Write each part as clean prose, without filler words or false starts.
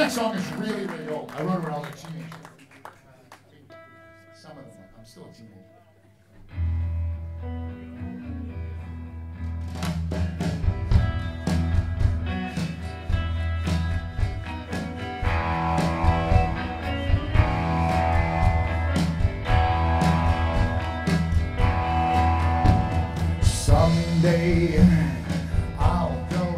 next song is really, really old. I wrote it when I was a teenager. Some of them, I'm still a teenager. Someday I'll go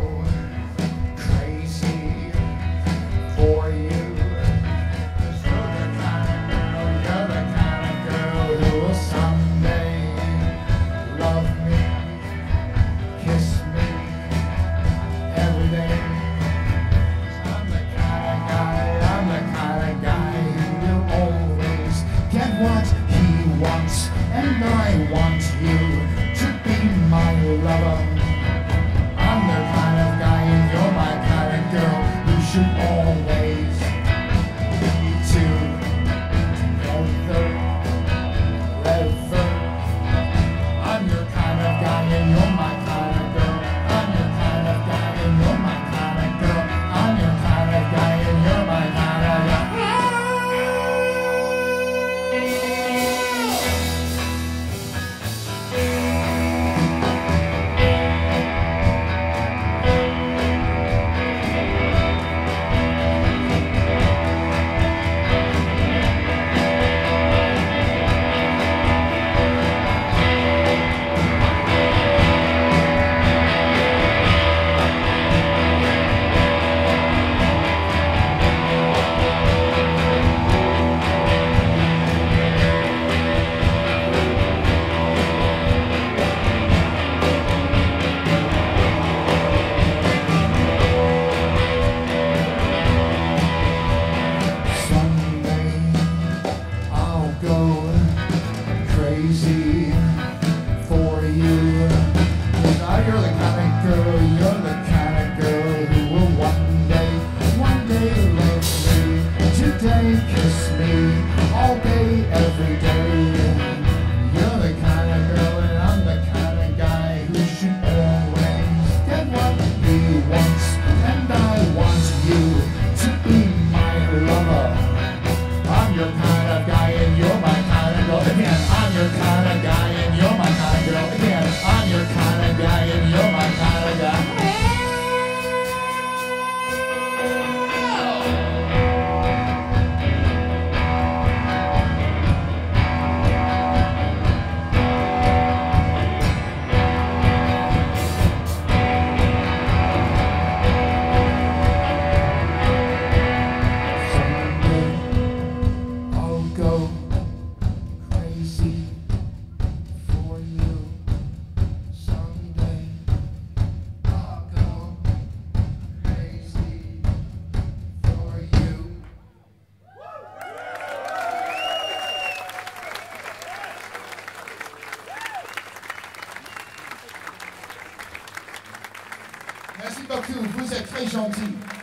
crazy for you. 'Cause you're the kind of girl who will someday love me, kiss me every day. 'Cause I'm the kind of guy who will always get what he wants, and I want you to be my lover. I'm the kind of guy and you're my kind of girl who should always be together. I'm your kind of guy and you're my kind of girl. I'm your kind of guy and you're my kind of girl. I'm your kind of guy and you're my kind of guy. Go crazy for you. 'Cause you're the kind of girl, you're the kind of girl who will one day love me. Today kiss me all day, every day. You're the kind of girl and I'm the kind of guy who should always get what he wants, and I want you to be my lover. I'm your kind of guy and you're my kind of girl. Again, I'm your kind of guy and you're my kind of girl. Again, I'm your kind of guy and you're my kind of guy. Go crazy for you. Someday I'll go crazy for you. Merci beaucoup, vous êtes très gentils.